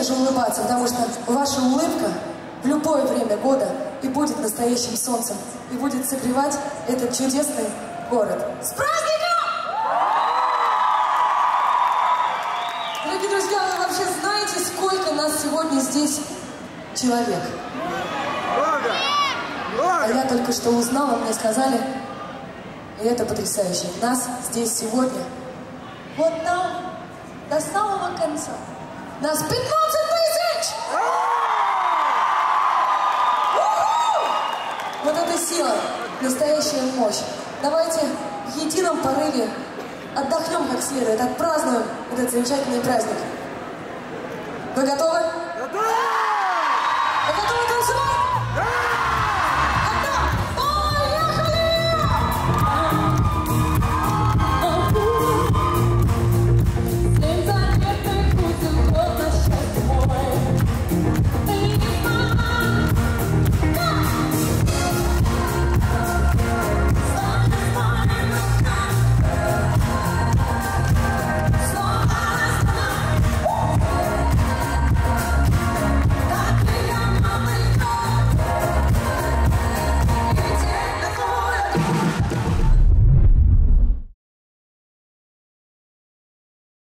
же, улыбаться, потому что ваша улыбка в любое время года и будет настоящим солнцем, и будет согревать этот чудесный город. С праздником! Дорогие друзья, вы вообще знаете, сколько нас сегодня здесь человек? А я только что узнала, мне сказали, и это потрясающе. Нас здесь сегодня, вот там, до самого конца, нас 15 тысяч! Вот это сила, настоящая мощь. Давайте в едином порыве отдохнем как следует, отпразднуем этот замечательный праздник. Вы готовы? Готовы! Вы готовы танцевать? Да!